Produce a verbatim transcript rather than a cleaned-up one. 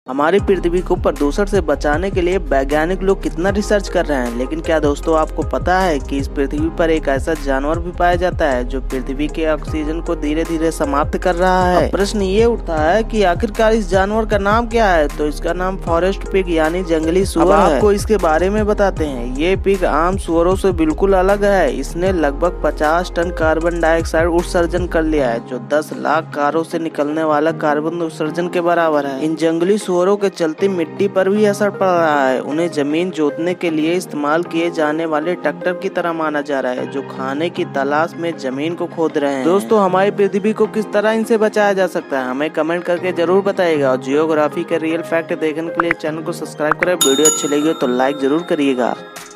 हमारी पृथ्वी को प्रदूषण से बचाने के लिए वैज्ञानिक लोग कितना रिसर्च कर रहे हैं, लेकिन क्या दोस्तों आपको पता है कि इस पृथ्वी पर एक ऐसा जानवर भी पाया जाता है जो पृथ्वी के ऑक्सीजन को धीरे धीरे समाप्त कर रहा है। अब प्रश्न ये उठता है कि आखिरकार इस जानवर का नाम क्या है। तो इसका नाम फॉरेस्ट पिग यानी जंगली सुअर है। आपको इसके बारे में बताते हैं। ये पिग आम सुअरों से बिल्कुल अलग है। इसने लगभग पचास टन कार्बन डाइऑक्साइड उत्सर्जन कर लिया है, जो दस लाख कारों से निकलने वाला कार्बन उत्सर्जन के बराबर है। इन जंगली सुअरों के चलते मिट्टी पर भी असर पड़ रहा है। उन्हें जमीन जोतने के लिए इस्तेमाल किए जाने वाले ट्रैक्टर की तरह माना जा रहा है, जो खाने की तलाश में जमीन को खोद रहे हैं। दोस्तों हमारी पृथ्वी को किस तरह इनसे बचाया जा सकता है, हमें कमेंट करके जरूर बताइएगा। और जियोग्राफी के रियल फैक्ट देखने के लिए चैनल को सब्सक्राइब करें। वीडियो अच्छी लगी हो तो लाइक जरूर करिएगा।